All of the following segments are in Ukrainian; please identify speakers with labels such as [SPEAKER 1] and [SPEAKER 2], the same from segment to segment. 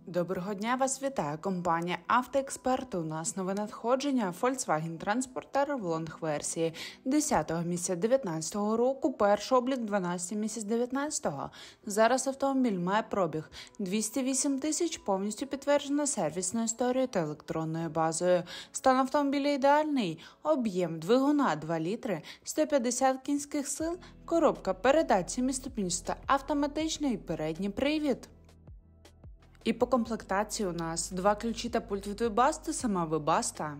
[SPEAKER 1] Доброго дня, вас вітає компанія «Автоексперти». У нас нове надходження Volkswagen Transporter в лонг-версії 10 місяця 2019 року, перший облік 12 місяць 2019. Зараз автомобіль має пробіг 208 тисяч, повністю підтверджено сервісною історією та електронною базою. Стан автомобіля ідеальний, об'єм двигуна 2 літри, 150 кінських сил, коробка передач 7-ступінчаста, автоматичний передній привід. І по комплектації у нас 2 ключі та пульт від Webasto, сама Webasto.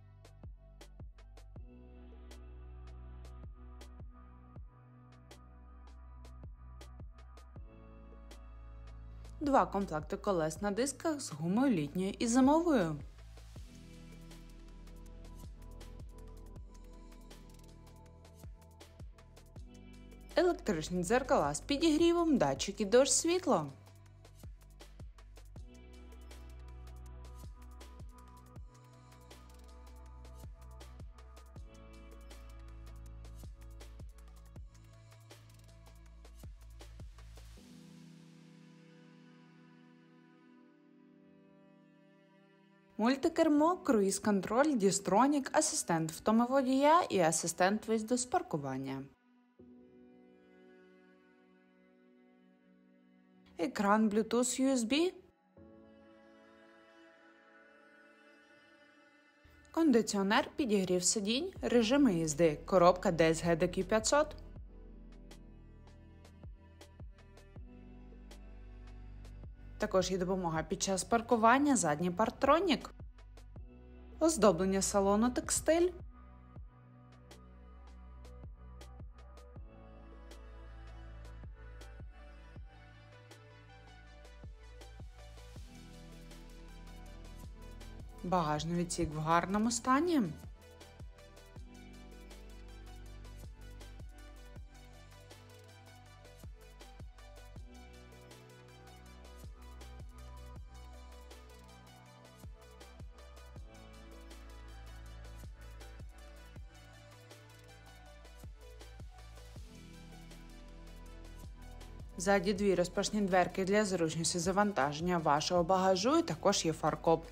[SPEAKER 1] Два комплекти колес на дисках з гумою літньою і зимовою. Електричні дзеркала з підігрівом, датчики дощ, світло. Мультикермо, круїз-контроль, дістронік, асистент втоми водія і асистент виїзду з паркування. Екран Bluetooth USB. Кондиціонер, підігрів сидінь, режими їзди, коробка DSG DQ500. Також є допомога під час паркування, задній парктронік. Оздоблення салону текстиль. Багажний відсік в гарному стані. Ззаді дві розпашні дверки для зручності завантаження вашого багажу і також є фаркоп.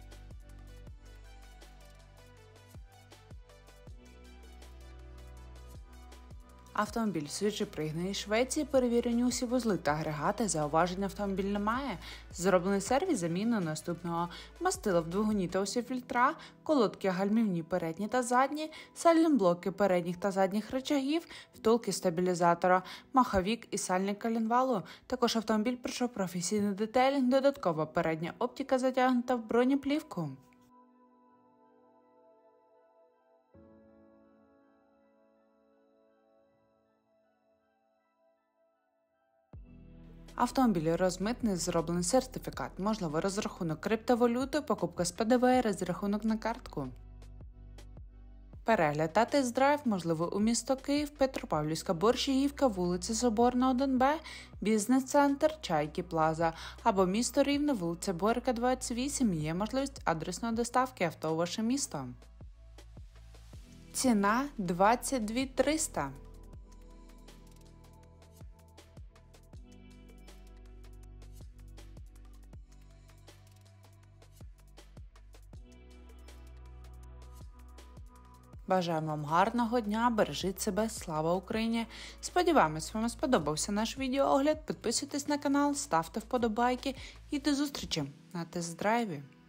[SPEAKER 1] Автомобіль свіжий пригнаний із Швеції, перевірені усі вузли та агрегати, зауважень автомобіль не має. Зроблений сервіс заміну наступного: мастила в двигуні та усі фільтра, колодки гальмівні передні та задні, сальні-блоки передніх та задніх рычагів, втулки стабілізатора, маховік і сальник коленвалу. Також автомобіль пройшов професійний детейлінг, додаткова передня оптика затягнута в бронеплівку. Автомобіль розмитний, зроблений сертифікат, можливо розрахунок криптовалюти, покупка з ПДВ, розрахунок на картку. Перегляд та тест-драйв можливо у місто Київ, Петропавлівська, Борщагівка, вулиця Соборна, 1Б, бізнес-центр, Чайки Плаза або місто Рівне, вулиця Борика, 28, є можливість адресної доставки авто у ваше місто. Ціна 22 300. Бажаємо вам гарного дня, бережіть себе, слава Україні! Сподіваємось, вам сподобався наш відеоогляд, підписуйтесь на канал, ставте вподобайки і до зустрічі на тест-драйві!